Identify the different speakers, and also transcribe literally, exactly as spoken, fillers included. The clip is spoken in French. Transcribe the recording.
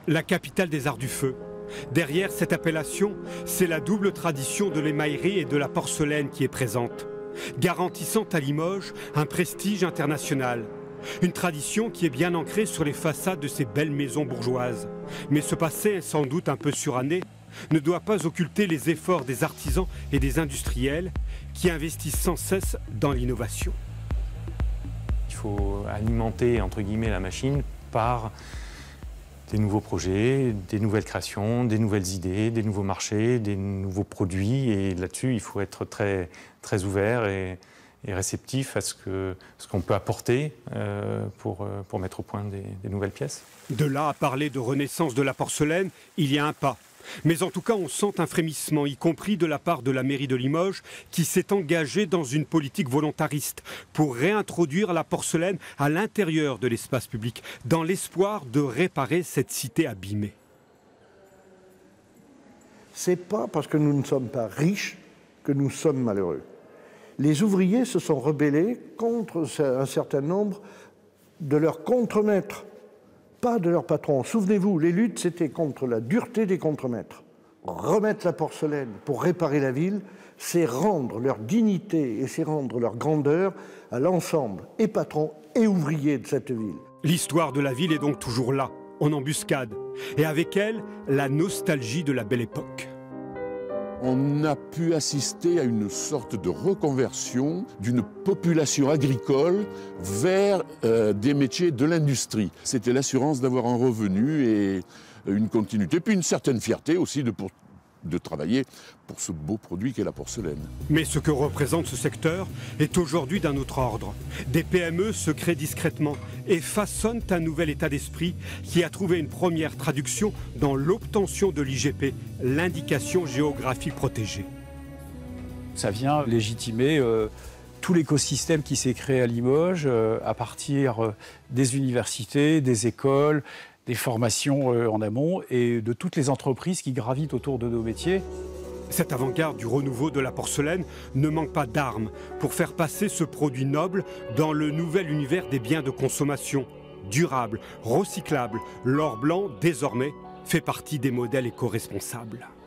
Speaker 1: La capitale des arts du feu. Derrière cette appellation, c'est la double tradition de l'émaillerie et de la porcelaine qui est présente, garantissant à Limoges un prestige international. Une tradition qui est bien ancrée sur les façades de ces belles maisons bourgeoises. Mais ce passé, sans doute un peu suranné, ne doit pas occulter les efforts des artisans et des industriels qui investissent sans cesse dans l'innovation.
Speaker 2: Il faut alimenter, entre guillemets, la machine par des nouveaux projets, des nouvelles créations, des nouvelles idées, des nouveaux marchés, des nouveaux produits. Et là-dessus, il faut être très, très ouvert et, et réceptif à ce que, ce qu'on peut apporter euh, pour, pour mettre au point des, des nouvelles pièces.
Speaker 1: De là à parler de renaissance de la porcelaine, il y a un pas. Mais en tout cas, on sent un frémissement, y compris de la part de la mairie de Limoges, qui s'est engagée dans une politique volontariste pour réintroduire la porcelaine à l'intérieur de l'espace public, dans l'espoir de réparer cette cité abîmée.
Speaker 3: C'est pas parce que nous ne sommes pas riches que nous sommes malheureux. Les ouvriers se sont rebellés contre un certain nombre de leurs contremaîtres, pas de leurs patrons. Souvenez-vous, les luttes, c'était contre la dureté des contremaîtres. Remettre la porcelaine pour réparer la ville, c'est rendre leur dignité et c'est rendre leur grandeur à l'ensemble, et patrons et ouvriers de cette ville.
Speaker 1: L'histoire de la ville est donc toujours là, en embuscade, et avec elle, la nostalgie de la belle époque.
Speaker 4: On a pu assister à une sorte de reconversion d'une population agricole vers euh, des métiers de l'industrie. C'était l'assurance d'avoir un revenu et une continuité, puis une certaine fierté aussi de, pour, de travailler pour ce beau produit qu'est la porcelaine.
Speaker 1: Mais ce que représente ce secteur est aujourd'hui d'un autre ordre. Des P M E se créent discrètement et façonnent un nouvel état d'esprit qui a trouvé une première traduction dans l'obtention de l'I G P, l'indication géographique protégée.
Speaker 5: Ça vient légitimer euh, tout l'écosystème qui s'est créé à Limoges euh, à partir euh, des universités, des écoles, des formations euh, en amont et de toutes les entreprises qui gravitent autour de nos métiers.
Speaker 1: Cette avant-garde du renouveau de la porcelaine ne manque pas d'armes pour faire passer ce produit noble dans le nouvel univers des biens de consommation. Durable, recyclable, l'or blanc, désormais, fait partie des modèles éco-responsables.